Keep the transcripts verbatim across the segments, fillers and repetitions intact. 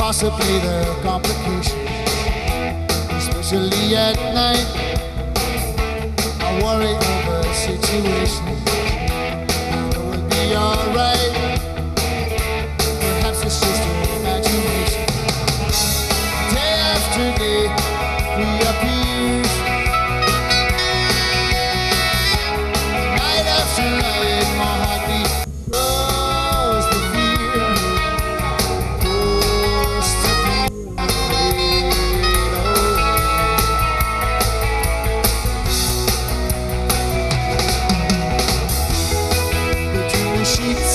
possibly the complication, especially at night. I worry over the situation. It will be alright. Perhaps it's just an imagination. Day after day reappears. Night after night, my heartbeat grows the fear. Goes to be afraid away. Between the sheets,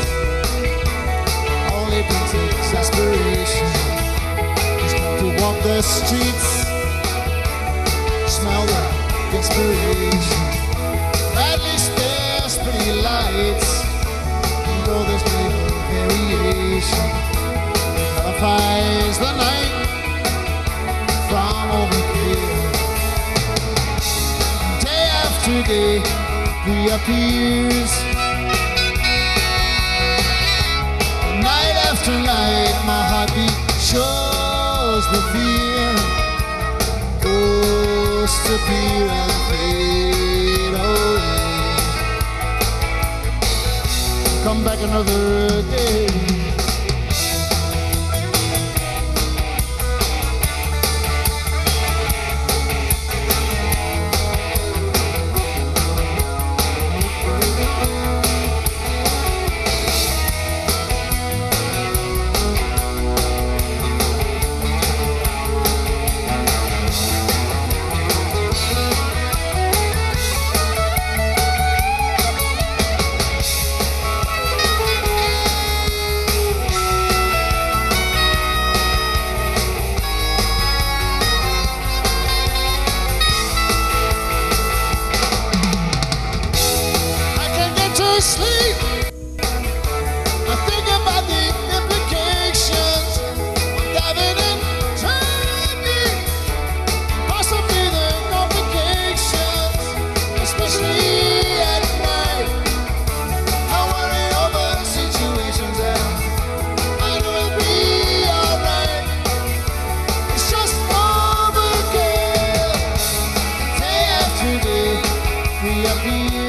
only brings exasperation. Just to walk the streets, smell the desperation. At least there's pretty lights. You know there's little variation. Nullifies the night from over here. Day after day reappears. Night after night, my heartbeat shows the fear. Disappear and fade away. Come back another day. Sleep. I think about the implications of diving in deep, possibly the complications, especially at night. I worry over situations and I know it'll be alright. It's just overkill. Day after day, reappear.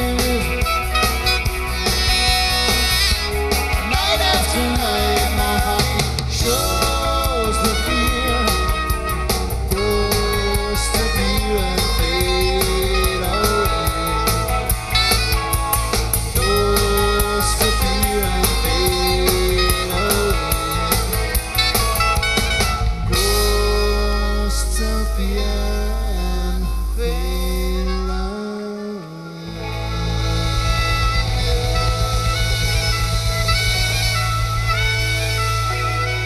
Tonight, my heart shows the fear. Goes to fear and fade away. Goes to fear and fade away. Goes to fear and fade away.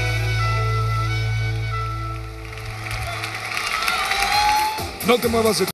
No te muevas de